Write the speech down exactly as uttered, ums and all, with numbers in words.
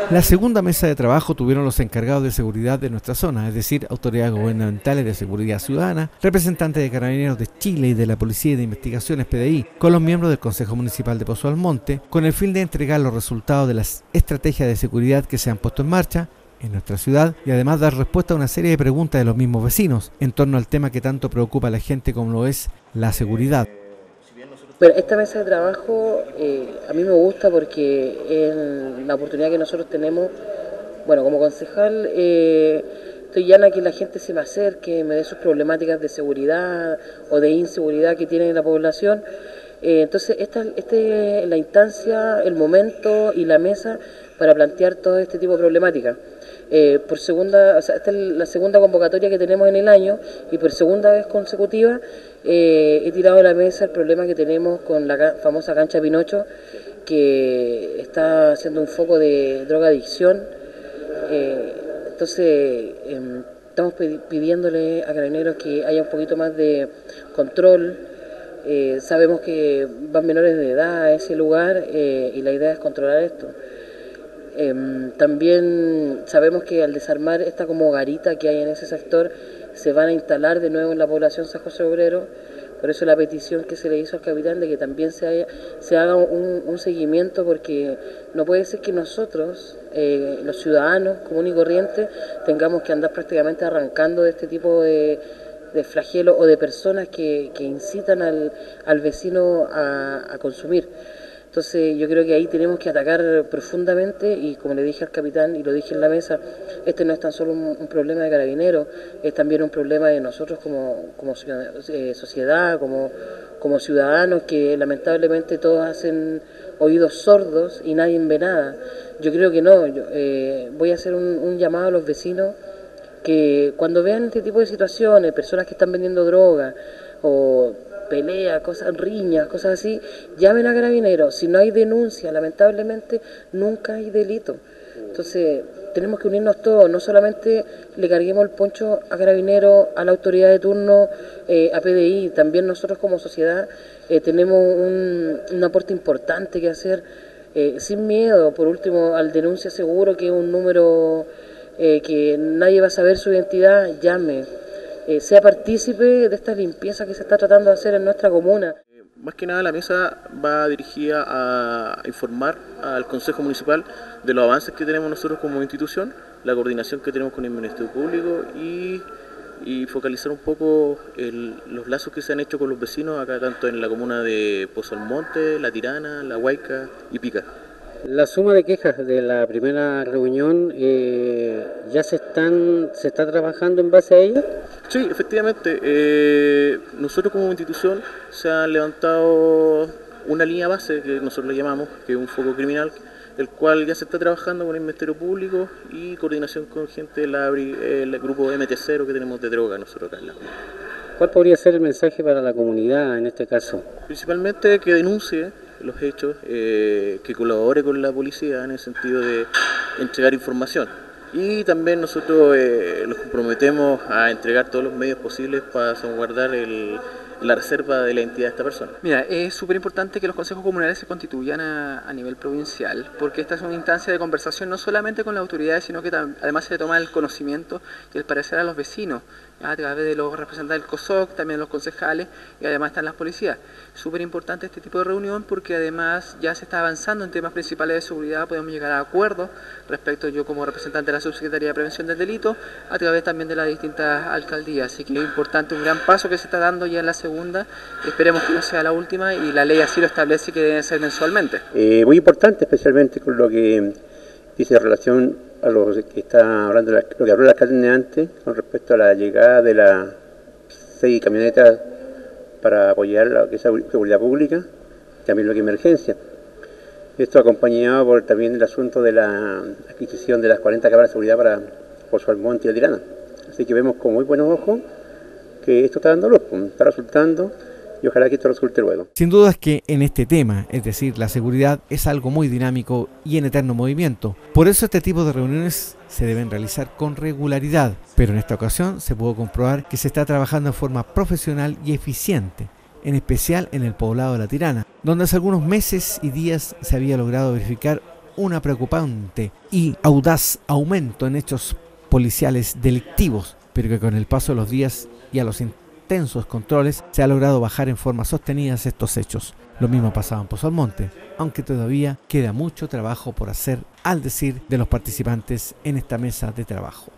La segunda mesa de trabajo tuvieron los encargados de seguridad de nuestra zona, es decir, autoridades gubernamentales de seguridad ciudadana, representantes de Carabineros de Chile y de la Policía y de Investigaciones P D I, con los miembros del Consejo Municipal de Pozo Almonte, con el fin de entregar los resultados de las estrategias de seguridad que se han puesto en marcha en nuestra ciudad y además dar respuesta a una serie de preguntas de los mismos vecinos en torno al tema que tanto preocupa a la gente como lo es la seguridad. Bueno, esta mesa de trabajo eh, a mí me gusta porque es la oportunidad que nosotros tenemos, bueno, como concejal, eh, estoy llana que la gente se me acerque, me dé sus problemáticas de seguridad o de inseguridad que tiene la población. Eh, entonces, esta, esta es la instancia, el momento y la mesa para plantear todo este tipo de problemáticas. Eh, por segunda, o sea, esta es la segunda convocatoria que tenemos en el año y por segunda vez consecutiva eh, he tirado a la mesa el problema que tenemos con la famosa cancha Pinocho, que está siendo un foco de drogadicción. Eh, entonces eh, estamos pidiéndole a Carabineros que haya un poquito más de control. Eh, sabemos que van menores de edad a ese lugar eh, y la idea es controlar esto. Eh, también sabemos que al desarmar esta como garita que hay en ese sector se van a instalar de nuevo en la población San José Obrero. Por eso la petición que se le hizo al capitán de que también se, haya, se haga un, un seguimiento, porque no puede ser que nosotros, eh, los ciudadanos comunes y corrientes, tengamos que andar prácticamente arrancando de este tipo de, de flagelos o de personas que, que incitan al, al vecino a, a consumir. Entonces yo creo que ahí tenemos que atacar profundamente y, como le dije al capitán y lo dije en la mesa, este no es tan solo un, un problema de Carabineros, es también un problema de nosotros como, como eh, sociedad, como, como ciudadanos, que lamentablemente todos hacen oídos sordos y nadie ve nada. Yo creo que no, yo, eh, voy a hacer un, un llamado a los vecinos que cuando vean este tipo de situaciones, personas que están vendiendo droga o pelea, cosas, riñas, cosas así, llamen a Carabineros. Si no hay denuncia, lamentablemente nunca hay delito. Entonces tenemos que unirnos todos, no solamente le carguemos el poncho a Carabineros, a la autoridad de turno, eh, a P D I, también nosotros como sociedad eh, tenemos un, un aporte importante que hacer, eh, sin miedo. Por último, al denuncia seguro, que es un número eh, que nadie va a saber su identidad, llame. Eh, sea partícipe de esta limpieza que se está tratando de hacer en nuestra comuna. Eh, más que nada la mesa va dirigida a informar al Consejo Municipal de los avances que tenemos nosotros como institución, la coordinación que tenemos con el Ministerio Público y, y focalizar un poco el, los lazos que se han hecho con los vecinos acá, tanto en la comuna de Pozo Almonte, La Tirana, La Huayca y Pica. La suma de quejas de la primera reunión, eh, ¿ya se están se está trabajando en base a ella? Sí, efectivamente. Eh, nosotros como institución se ha levantado una línea base, que nosotros le llamamos, que es un foco criminal, el cual ya se está trabajando con el Ministerio Público y coordinación con gente del el grupo M T cero que tenemos de droga nosotros acá en la comuna. ¿Cuál podría ser el mensaje para la comunidad en este caso? Principalmente que denuncie los hechos, eh, que colabore con la policía en el sentido de entregar información. Y también nosotros eh, nos comprometemos a entregar todos los medios posibles para salvaguardar el, la reserva de la identidad de esta persona. Mira, es súper importante que los consejos comunales se constituyan a, a nivel provincial, porque esta es una instancia de conversación no solamente con las autoridades, sino que además se toma el conocimiento y el parecer a los vecinos, a través de los representantes del COSOC, también los concejales y además están las policías. Súper importante este tipo de reunión porque además ya se está avanzando en temas principales de seguridad, podemos llegar a acuerdos respecto, yo como representante de la Subsecretaría de Prevención del Delito, a través también de las distintas alcaldías. Así que es importante, un gran paso que se está dando ya en la segunda, esperemos que no sea la última y la ley así lo establece, que debe ser mensualmente. Eh, muy importante, especialmente con lo que dice en relación a lo que está hablando, lo que habló el alcalde antes, con respecto a la llegada de las seis camionetas para apoyar la que es seguridad pública, también lo que es emergencia. Esto acompañado por también el asunto de la adquisición de las cuarenta cámaras de seguridad para Pozo Almonte y La Tirana. Así que vemos con muy buenos ojos que esto está dando luz, está resultando, y ojalá que esto resulte luego. Sin duda es que en este tema, es decir, la seguridad, es algo muy dinámico y en eterno movimiento. Por eso este tipo de reuniones se deben realizar con regularidad, pero en esta ocasión se pudo comprobar que se está trabajando de forma profesional y eficiente, en especial en el poblado de La Tirana, donde hace algunos meses y días se había logrado verificar una preocupante y audaz aumento en hechos policiales delictivos, pero que con el paso de los días y a los intensos controles se ha logrado bajar en forma sostenida estos hechos. Lo mismo pasaba en Pozo Almonte, aunque todavía queda mucho trabajo por hacer, al decir de los participantes en esta mesa de trabajo.